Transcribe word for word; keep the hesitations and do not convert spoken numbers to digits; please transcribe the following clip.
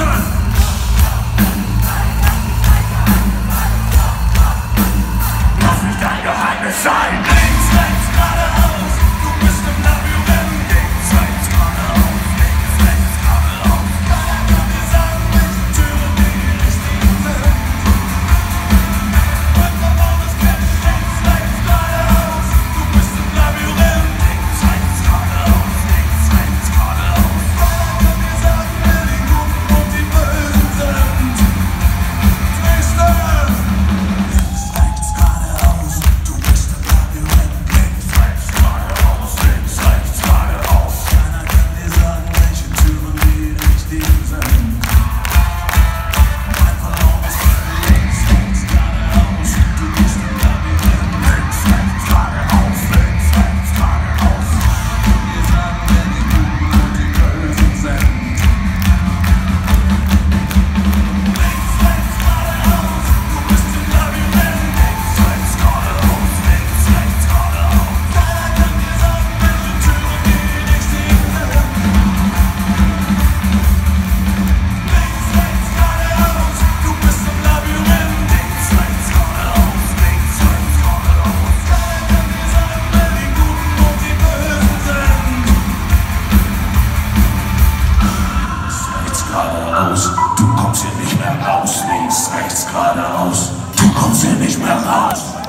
Lass mich dein Geheimnis sein. Links, rechts, geradeaus, du bist im Labyrinth. Links, rechts, geradeaus, links, rechts, geradeaus. Keiner kann dir sagen, welche Türen die richtigen sind. Manchmal braucht es kein links, rechts, geradeaus, du bist im Labyrinth. Links, rechts, geradeaus, links, rechts, geradeaus. Keiner kann dir sagen, wer die Guten und die Bösen sind. Twister! Links, rechts, geradeaus, du bist im Labyrinth. Links, rechts, geradeaus, links, rechts, geradeaus. Keiner kann dir sagen, welche Türen die richtigen sind. Mein Verlauf ist links, rechts, geradeaus, du bist im Labyrinth. Links, rechts, geradeaus, links, rechts, geradeaus. Keiner kann dir sagen, wer die Guten und die Bösen sind. Links, rechts, geradeaus, du bist im Labyrinth. Links, rechts, geradeaus, links, rechts, geradeaus. Keiner kann dir sagen, welche Türen die richtigen sind. Links, rechts, geradeaus, du bist im Labyrinth. Links, rechts, geradeaus, links, rechts, geradeaus. Keiner kann dir sagen, wer die Guten und die Bösen sind. Links, rechts, geradeaus, du kommst hier nicht mehr raus. Links, rechts, geradeaus, du kommst hier nicht mehr raus.